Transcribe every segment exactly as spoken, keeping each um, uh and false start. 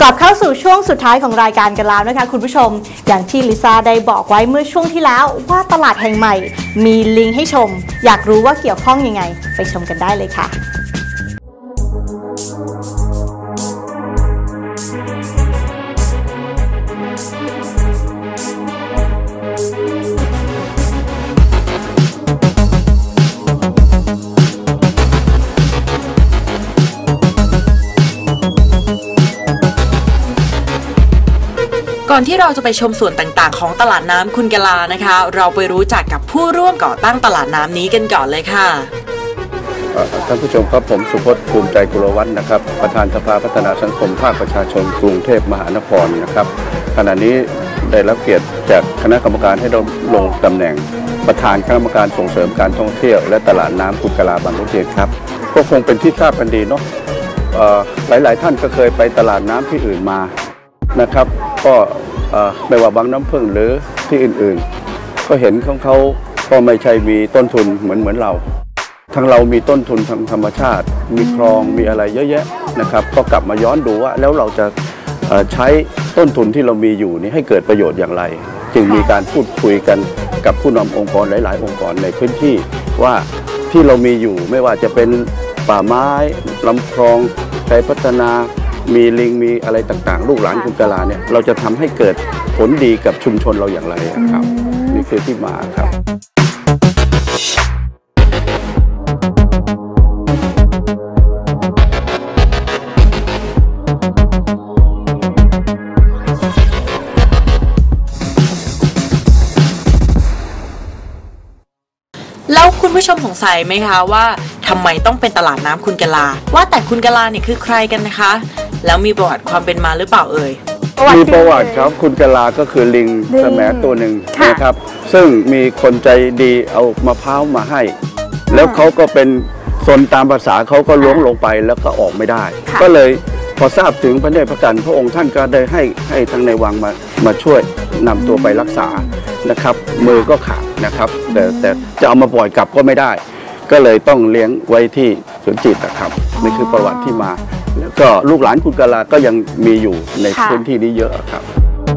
กลับเข้าสู่ช่วงสุดท้ายของรายการกันแล้วนะคะคุณผู้ชมอย่างที่ลิซ่าได้บอกไว้เมื่อช่วงที่แล้วว่าตลาดแห่งใหม่มีลิงก์ให้ชมอยากรู้ว่าเกี่ยวข้องยังไงไปชมกันได้เลยค่ะก่อนที่เราจะไปชมส่วนต่างๆของตลาดน้ำคุณกะลานะคะเราไปรู้จักกับผู้ร่วมก่อตั้งตลาดน้ำนี้กันก่อนเลยค่ะท่านผู้ชมครับผมสุพจน์ภูมิใจกุลวัฒน์นะครับประธานสภาพัฒนาสังคมภาคประชาชนกรุงเทพมหานครนะครับขณะนี้ได้รับเกียรติจากคณะกรรมการให้เราลงตำแหน่งประธานคณะกรรมการส่งเสริมการท่องเที่ยวและตลาดน้ำคุณกะลาบางขุนเทียนครับก็คงเป็นที่ทราบกันดีเนาะหลายๆท่านก็เคยไปตลาดน้ำที่อื่นมานะครับก็ไม่ว่าบางน้ำพึ่งหรือที่อื่นๆก็เห็นของเขาก็ไม่ใช่มีต้นทุนเหมือนเหมือนเราทางเรามีต้นทุนทางธรรมชาติมีคลองมีอะไรเยอะแยะนะครับก็กลับมาย้อนดูว่าแล้วเราจะใช้ต้นทุนที่เรามีอยู่นี้ให้เกิดประโยชน์อย่างไรจึงมีการพูดคุยกันกับผู้นำองค์กรหลายๆองค์กรในพื้นที่ว่าที่เรามีอยู่ไม่ว่าจะเป็นป่าไม้ลำคลองใช้พัฒนามีลิงมีอะไรต่างๆลูกหลานคุณกะลาเนี่ยเราจะทำให้เกิดผลดีกับชุมชนเราอย่างไรครับนี่คือที่มาครับแล้วคุณผู้ชมสงสัยไหมคะว่าทำไมต้องเป็นตลาดน้ำคุณกะลาว่าแต่คุณกะลาเนี่ยคือใครกันนะคะแล้วมีประวัติความเป็นมาหรือเปล่าเอ่ยมีประวัติครับคุณกะลาก็คือลิงแสมตัวหนึ่งนะครับซึ่งมีคนใจดีเอามะพร้าวมาให้แล้วเขาก็เป็นซนตามภาษาเขาก็ล้วงลงไปแล้วก็ออกไม่ได้ก็เลยพอทราบถึงพระเดชพระกันพระองค์ท่านก็ได้ให้ให้ทางในวังมามาช่วยนำตัวไปรักษานะครับมือก็ขาดนะครับแต่แต่จะเอามาปล่อยกลับก็ไม่ได้ก็เลยต้องเลี้ยงไว้ที่สวนจิตนะครับนี่คือประวัติที่มาแล้วก็ลูกหลานคุณกะลาก็ยังมีอยู่ในพื้นที่นี้เยอะครับ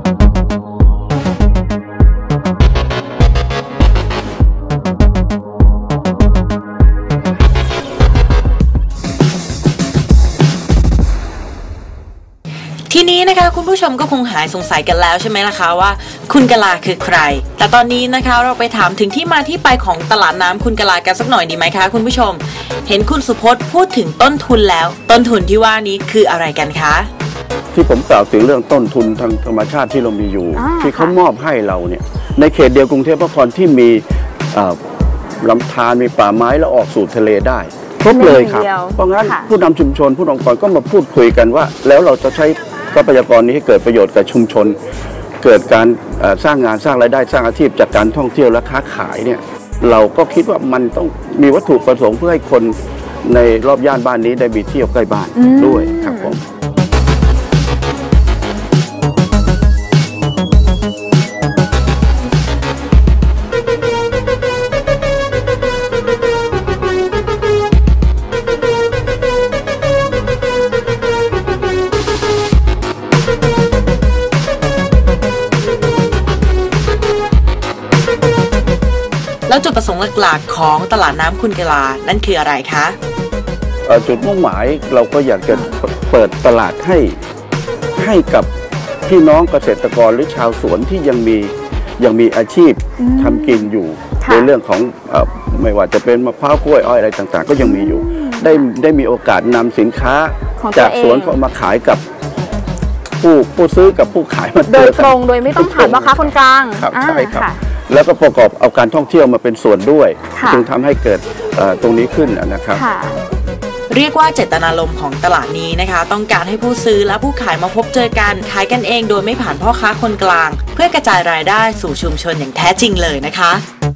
ทีนี้นะคะคุณผู้ชมก็คงหายสงสัยกันแล้วใช่ไหมล่ะคะว่าคุณกะลาคือใครแต่ตอนนี้นะคะเราไปถามถึงที่มาที่ไปของตลาดน้ำคุณกะลากันสักหน่อยดีไหมคะคุณผู้ชมเห็นคุณสุพจน์พูดถึงต้นทุนแล้วต้นทุนที่ว่านี้คืออะไรกันคะที่ผมกล่าวถึงเรื่องต้นทุนทางธรรมชาติที่เรามีอยู่ที่เขามอบให้เราเนี่ยในเขตเดียวกรุงเทพมหานครที่มีลำธารมีป่าไม้แล้วออกสู่ทะเลได้ครบเลยครับเพราะงั้นผู้นำชุมชนผู้นำองค์กรก็มาพูดคุยกันว่าแล้วเราจะใช้ทรัพยากรนี้ให้เกิดประโยชน์กับชุมชนเกิดการสร้างงานสร้างรายได้สร้างอาชีพจากการท่องเที่ยวและค้าขายเนี่ยเราก็คิดว่ามันต้องมีวัตถุประสงค์เพื่อให้คนในรอบย่านบ้านนี้ได้มีเที่ยวใกล้บ้านด้วยครับผมแล้วจุดประสงค์หลักๆของตลาดน้ำคุณกะลานั่นคืออะไรคะจุดมุ่งหมายเราก็อยากจะเปิดตลาดให้ให้กับพี่น้องเกษตรกรหรือชาวสวนที่ยังมียังมีอาชีพทำกินอยู่ในเรื่องของไม่ว่าจะเป็นมะพร้าวกล้วยอ้อยอะไรต่างๆก็ยังมีอยู่ได้ได้มีโอกาสนำสินค้าจากสวนเขามาขายกับผู้ผู้ซื้อกับผู้ขายมาโดยตรงโดยไม่ต้องผ่านพ่อค้าคนกลางครับใช่ครับแล้วก็ประกอบเอาการท่องเที่ยวมาเป็นส่วนด้วยจึงทำให้เกิดตรงนี้ขึ้นนะครับเรียกว่าเจตนารมณ์ของตลาดนี้นะคะต้องการให้ผู้ซื้อและผู้ขายมาพบเจอกันขายกันเองโดยไม่ผ่านพ่อค้าคนกลางเพื่อกระจายรายได้สู่ชุมชนอย่างแท้จริงเลยนะคะ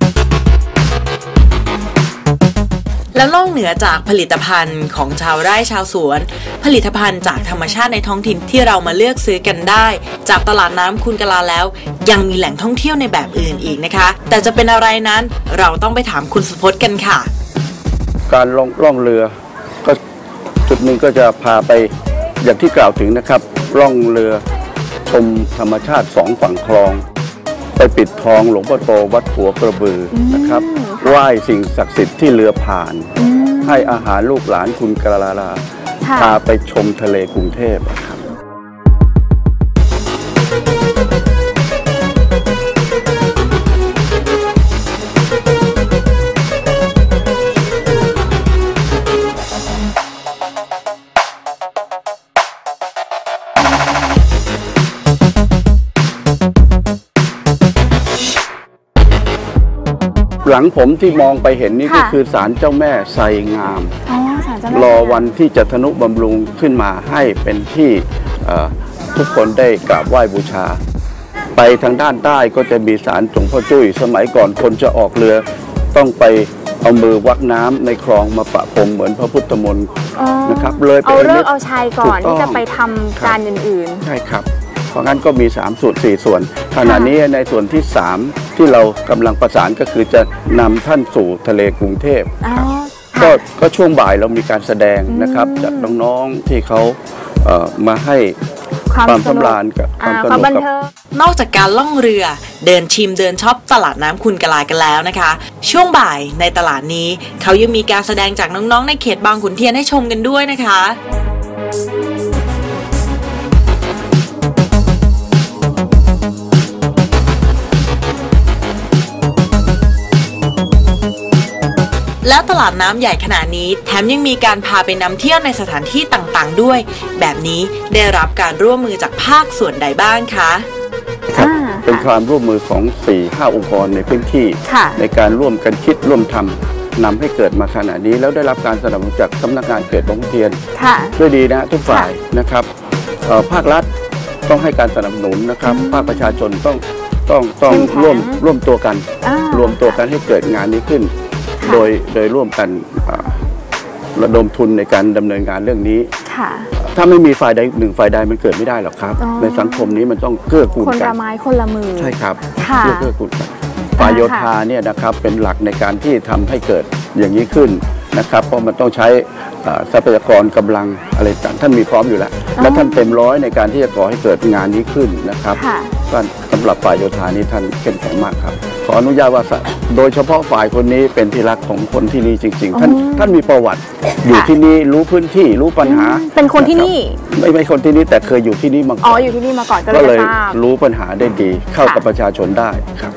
แล้วนอกเหนือจากผลิตภัณฑ์ของชาวไร่ชาวสวนผลิตภัณฑ์จากธรรมชาติในท้องถิ่นที่เรามาเลือกซื้อกันได้จากตลาดน้ำคุณกะลาแล้วยังมีแหล่งท่องเที่ยวในแบบอื่นอีกนะคะแต่จะเป็นอะไรนั้นเราต้องไปถามคุณสุพจน์กันค่ะการล่องล่องเรือก็จุดหนึ่งก็จะพาไปอย่างที่กล่าวถึงนะครับล่องเรือชมธรรมชาติสองฝั่งคลองไปปิดทองหลวงพ่อโตวัดหัวกระบือนะครับไหว้สิ่งศักดิ์สิทธิ์ที่เรือผ่านให้อาหารลูกหลานคุณกลาลาพาไปชมทะเลกรุงเทพครับหลังผมที่มองไปเห็นนี่ก็คือศาลเจ้าแม่ไซงามรอวันที่จะทนุบำรุงขึ้นมาให้เป็นที่ทุกคนได้กราบไหว้บูชาไปทางด้านใต้ก็จะมีศาลหลวงพ่อจุ้ยสมัยก่อนคนจะออกเรือต้องไปเอามือวักน้ำในคลองมาประพรมเหมือนพระพุทธมนต์นะครับเลยเอาเลิกเอาชัยก่อนที่จะไปทำการอื่นๆใช่ครับเพราะงั้นก็มีสามส่วนสี่ส่วนขณะนี้ในส่วนที่สามที่เรากำลังประสานก็คือจะนำท่านสู่ทะเลกรุงเทพก็ก็ช่วงบ่ายเรามีการแสดงนะครับจากน้องๆที่เขาเอ่อมาให้ความสำราญกับความสนุกกับนอกจากการล่องเรือเดินชิมเดินช็อปตลาดน้ำคุณกลากันแล้วนะคะช่วงบ่ายในตลาดนี้เขายังมีการแสดงจากน้องๆในเขตบางขุนเทียนให้ชมกันด้วยนะคะแล้วตลาดน้ำใหญ่ขนาดนี้แถมยังมีการพาไปนำเที่ยวในสถานที่ต่างๆด้วยแบบนี้ได้รับการร่วมมือจากภาคส่วนใดบ้างคะครับเป็นความร่วมมือของ สี่ห้า องค์กรในพื้นที่ในการร่วมกันคิดร่วมทำนำให้เกิดมาขนาดนี้แล้วได้รับการสนับสนุนจากสำนักงานเขตบางขุนเทียนด้วยดีนะทุกฝ่ายนะครับภาครัฐต้องให้การสนับสนุนนะครับภาคประชาชนต้องต้องต้องร่วมร่วมตัวกันรวมตัวกันให้เกิดงานนี้ขึ้นโดยโดยร่วมกันระดมทุนในการดำเนินงานเรื่องนี้ถ้าไม่มีฝ่ายใดหนึ่งฝ่ายใดมันเกิดไม่ได้หรอกครับในสังคมนี้มันต้องเกื้อกูลกันคนละไม้คนละมือใช่ครับเกื้อเกื้อกูลกันฝ่ายโยธาเนี่ยนะครับเป็นหลักในการที่ทำให้เกิดอย่างนี้ขึ้นนะครับเพราะมันต้องใช้ทรัพยากรกำลังอะไรต่างท่านมีพร้อมอยู่แล้วและท่านเต็มร้อยในการที่จะก่อให้เกิดงานนี้ขึ้นนะครับสำหรับฝ่ายโยธานี้ท่านเข้มแข็งมากครับขออนุญาตว่าโดยเฉพาะฝ่ายคนนี้เป็นที่รักของคนที่นี่จริงๆท่านท่านมีประวัติอยู่ที่นี่รู้พื้นที่รู้ปัญหาเป็นคนที่นี่ไม่ไม่คนที่นี่แต่เคยอยู่ที่นี่มาก่อนอ๋ออยู่ที่นี่มาก่อนก็เลยรู้ปัญหาได้ดีเข้ากับประชาชนได้ครับ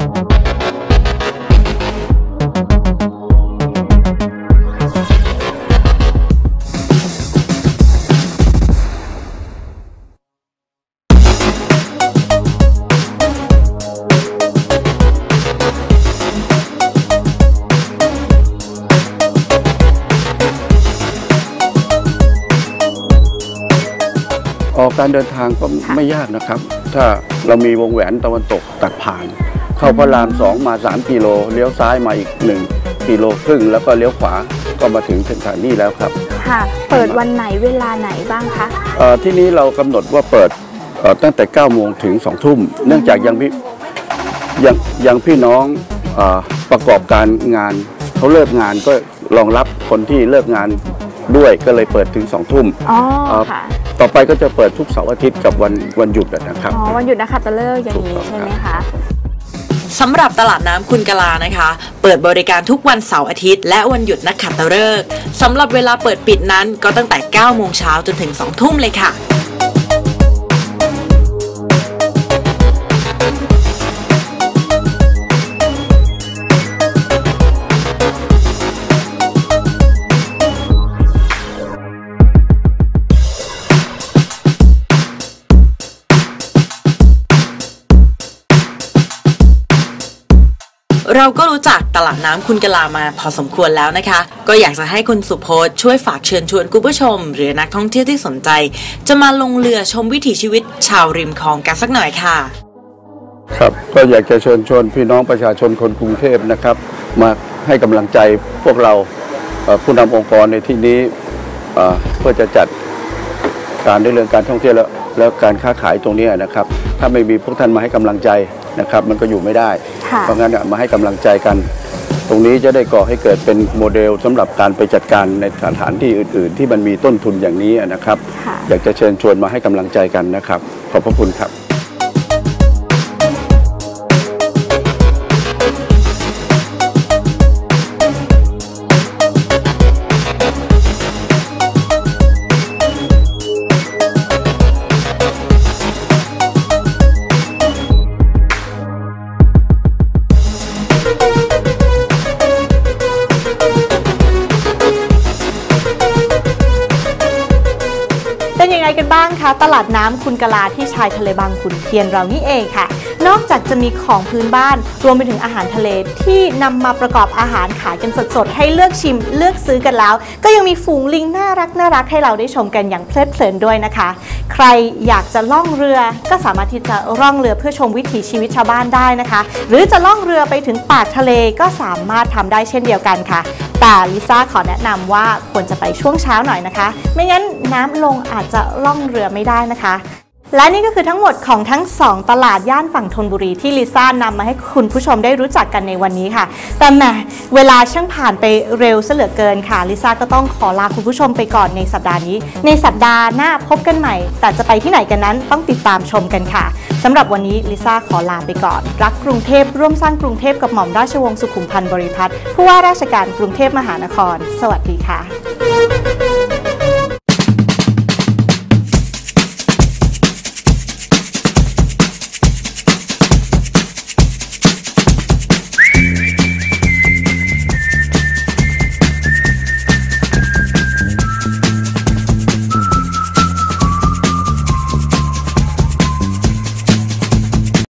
ออกการเดินทางก็ไม่ยากนะครับถ้าเรามีวงแหวนตะวันตกตัดผ่านเข้าพระรามสองมาสามกิโลเลี้ยวซ้ายมาอีกหนึ่งกิโลครึ่งแล้วก็เลี้ยวขวาก็มาถึงสถานีแล้วครับค่ะเปิดวันไหนเวลาไหนบ้างคะที่นี้เรากำหนดว่าเปิดตั้งแต่เก้าโมงถึงสองทุ่มเนื่องจากยังพี่ยังยังพี่น้องประกอบการงานเขาเลิกงานก็รองรับคนที่เลิกงานด้วยก็เลยเปิดถึงสองทุ่มอ๋อค่ะต่อไปก็จะเปิดทุกเสาร์อาทิตย์กับวันวันหยุดนะครับอ๋อวันหยุดนะคะจะเลิกอย่างนี้ใช่ไหมคะสำหรับตลาดน้ำคุณกลานะคะเปิดบริการทุกวันเสาร์อาทิตย์และวันหยุดนักขัตฤกษ์สำหรับเวลาเปิดปิดนั้นก็ตั้งแต่เก้าโมงเช้าจนถึงสองทุ่มเลยค่ะ เราก็รู้จักตลาดน้ำคุณกลามาพอสมควรแล้วนะคะก็อยากจะให้คุณสุโพธิ์ช่วยฝากเชิญชวนคุณผู้ชมหรือนักท่องเที่ยวที่สนใจจะมาลงเรือชมวิถีชีวิตชาวริมคลองกันสักหน่อยค่ะครับก็อยากจะเชิญชวนพี่น้องประชาชนคนกรุงเทพนะครับมาให้กำลังใจพวกเราผู้นำองค์กรในที่นี้เพื่อจะจัดการในเรื่องการท่องเที่ยวแล้วแล้วการค้าขายตรงนี้นะครับถ้าไม่มีพวกท่านมาให้กำลังใจนะครับมันก็อยู่ไม่ได้เพราะงั้นมาให้กำลังใจกันตรงนี้จะได้ก่อให้เกิดเป็นโมเดลสำหรับการไปจัดการในสถานที่อื่นๆ ที่มันมีต้นทุนอย่างนี้นะครับ อยากจะเชิญชวนมาให้กำลังใจกันนะครับขอบพระคุณครับเป็นยังไงกันบ้างคะตลาดน้ำคุณกะลาที่ชายทะเลบางขุนเทียนเรานี่เองค่ะนอกจากจะมีของพื้นบ้านรวมไปถึงอาหารทะเลที่นำมาประกอบอาหารขายกันสดๆให้เลือกชิมเลือกซื้อกันแล้วก็ยังมีฝูงลิงน่ารักน่ารักให้เราได้ชมกันอย่างเพลิดเพลินด้วยนะคะใครอยากจะล่องเรือก็สามารถที่จะล่องเรือเพื่อชมวิถีชีวิตชาวบ้านได้นะคะหรือจะล่องเรือไปถึงปากทะเลก็สามารถทำได้เช่นเดียวกันค่ะแต่ลิซ่าขอแนะนำว่าควรจะไปช่วงเช้าหน่อยนะคะไม่งั้นน้ำลงอาจจะล่องเรือไม่ได้นะคะและนี่ก็คือทั้งหมดของทั้งสองตลาดย่านฝั่งธนบุรีที่ลิซ่านำมาให้คุณผู้ชมได้รู้จักกันในวันนี้ค่ะแต่แหมเวลาช่างผ่านไปเร็วซะเหลือเกินค่ะลิซ่าก็ต้องขอลาคุณผู้ชมไปก่อนในสัปดาห์นี้ในสัปดาห์หน้าพบกันใหม่แต่จะไปที่ไหนกันนั้นต้องติดตามชมกันค่ะสำหรับวันนี้ลิซ่าขอลาไปก่อนรักกรุงเทพร่วมสร้างกรุงเทพกับหม่อมราชวงศ์สุขุมพันธ์บริพัตรผู้ว่าราชการกรุงเทพมหานครสวัสดีค่ะ